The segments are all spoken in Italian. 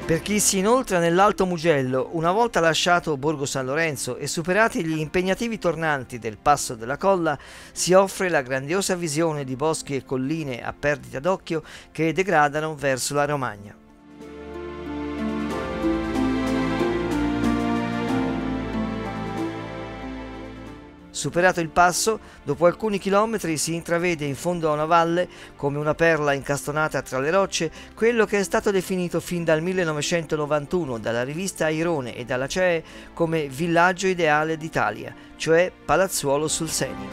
Per chi si inoltra nell'Alto Mugello, una volta lasciato Borgo San Lorenzo e superati gli impegnativi tornanti del Passo della Colla, si offre la grandiosa visione di boschi e colline a perdita d'occhio che degradano verso la Romagna. Superato il passo, dopo alcuni chilometri si intravede in fondo a una valle, come una perla incastonata tra le rocce, quello che è stato definito fin dal 1991 dalla rivista Airone e dalla CEE come villaggio ideale d'Italia, cioè Palazzuolo sul Senio.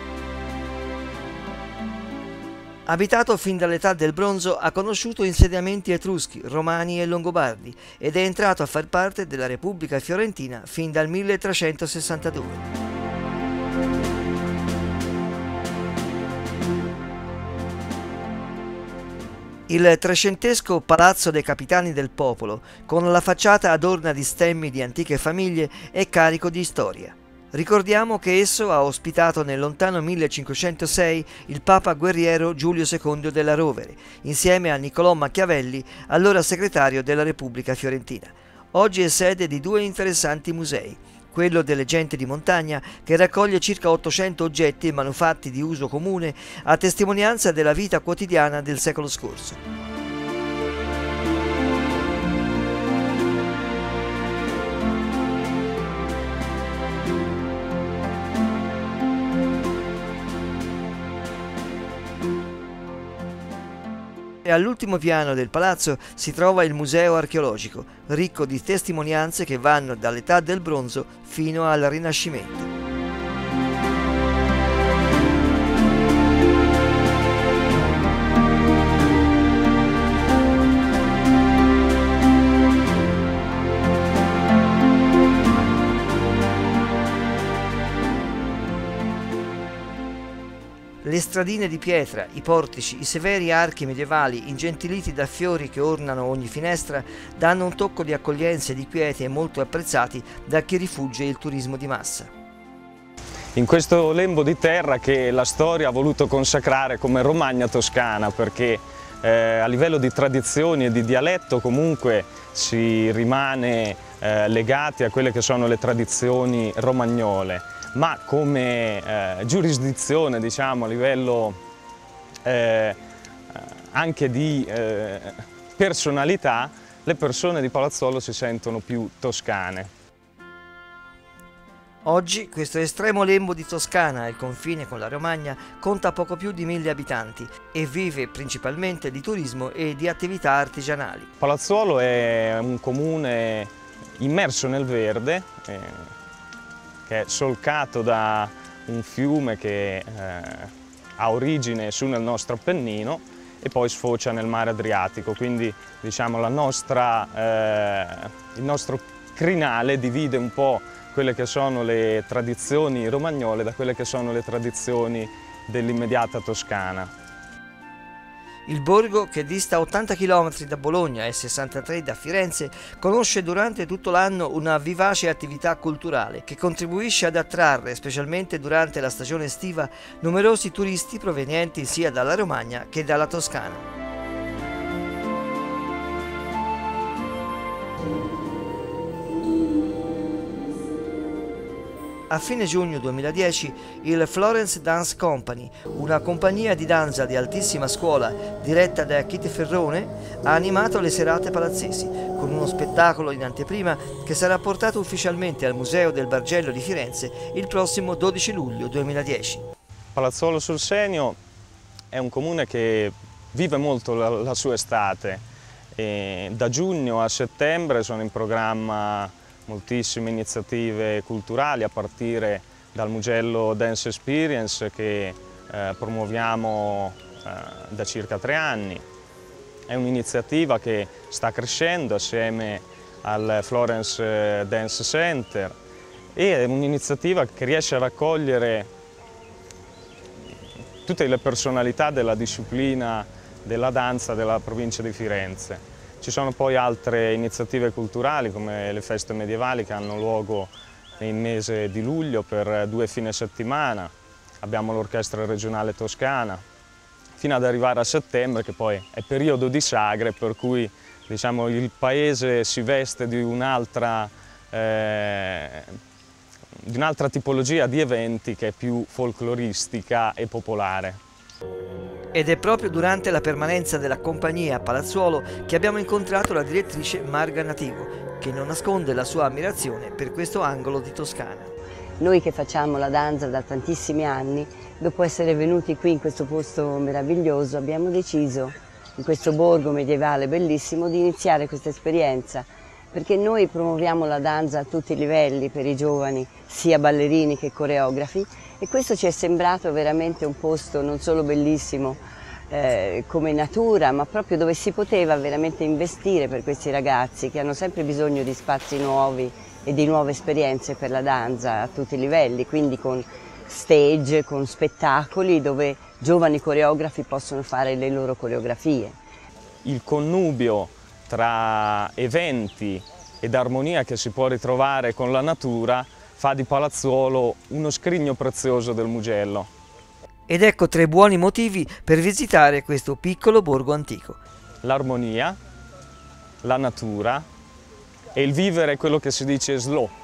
Abitato fin dall'età del bronzo, ha conosciuto insediamenti etruschi, romani e longobardi ed è entrato a far parte della Repubblica Fiorentina fin dal 1362. Il trecentesco Palazzo dei Capitani del Popolo, con la facciata adorna di stemmi di antiche famiglie, è carico di storia. Ricordiamo che esso ha ospitato nel lontano 1506 il Papa guerriero Giulio II della Rovere, insieme a Niccolò Machiavelli, allora segretario della Repubblica Fiorentina. Oggi è sede di due interessanti musei. Quello delle Genti di Montagna, che raccoglie circa 800 oggetti e manufatti di uso comune a testimonianza della vita quotidiana del secolo scorso. E all'ultimo piano del palazzo si trova il museo archeologico, ricco di testimonianze che vanno dall'età del bronzo fino al Rinascimento. Le stradine di pietra, i portici, i severi archi medievali ingentiliti da fiori che ornano ogni finestra danno un tocco di accoglienza e di quiete molto apprezzati da chi rifugge il turismo di massa. In questo lembo di terra che la storia ha voluto consacrare come Romagna Toscana, perché a livello di tradizioni e di dialetto comunque si rimane legati a quelle che sono le tradizioni romagnole, ma come giurisdizione, diciamo, a livello anche di personalità, le persone di Palazzuolo si sentono più toscane. Oggi questo estremo lembo di Toscana, al confine con la Romagna, conta poco più di 1000 abitanti e vive principalmente di turismo e di attività artigianali. Palazzuolo è un comune immerso nel verde, che è solcato da un fiume che ha origine su nel nostro Appennino e poi sfocia nel mare Adriatico, quindi diciamo il nostro crinale divide un po' quelle che sono le tradizioni romagnole da quelle che sono le tradizioni dell'immediata Toscana. Il borgo, che dista 80 km da Bologna e 63 da Firenze, conosce durante tutto l'anno una vivace attività culturale che contribuisce ad attrarre, specialmente durante la stagione estiva, numerosi turisti provenienti sia dalla Romagna che dalla Toscana. A fine giugno 2010 il Florence Dance Company, una compagnia di danza di altissima scuola diretta da Kitty Ferrone, ha animato le serate palazzesi, con uno spettacolo in anteprima che sarà portato ufficialmente al Museo del Bargello di Firenze il prossimo 12 luglio 2010. Palazzuolo sul Senio è un comune che vive molto la sua estate e da giugno a settembre sono in programma moltissime iniziative culturali a partire dal Mugello Dance Experience che promuoviamo da circa 3 anni. È un'iniziativa che sta crescendo assieme al Florence Dance Center e è un'iniziativa che riesce a raccogliere tutte le personalità della disciplina della danza della provincia di Firenze. Ci sono poi altre iniziative culturali come le feste medievali che hanno luogo nel mese di luglio per 2 fine settimana. Abbiamo l'Orchestra Regionale Toscana, fino ad arrivare a settembre che poi è periodo di sagre per cui diciamo, il paese si veste di un'altra tipologia di eventi che è più folcloristica e popolare. Ed è proprio durante la permanenza della compagnia a Palazzuolo che abbiamo incontrato la direttrice Marga Nativo, che non nasconde la sua ammirazione per questo angolo di Toscana. Noi che facciamo la danza da tantissimi anni, dopo essere venuti qui in questo posto meraviglioso, abbiamo deciso, in questo borgo medievale bellissimo, di iniziare questa esperienza, perché noi promuoviamo la danza a tutti i livelli per i giovani, sia ballerini che coreografi, e questo ci è sembrato veramente un posto non solo bellissimo come natura, ma proprio dove si poteva veramente investire per questi ragazzi che hanno sempre bisogno di spazi nuovi e di nuove esperienze per la danza a tutti i livelli, quindi con stage, con spettacoli dove giovani coreografi possono fare le loro coreografie. Il connubio tra eventi ed armonia che si può ritrovare con la natura fa di Palazzuolo uno scrigno prezioso del Mugello. Ed ecco 3 buoni motivi per visitare questo piccolo borgo antico. L'armonia, la natura e il vivere quello che si dice slow.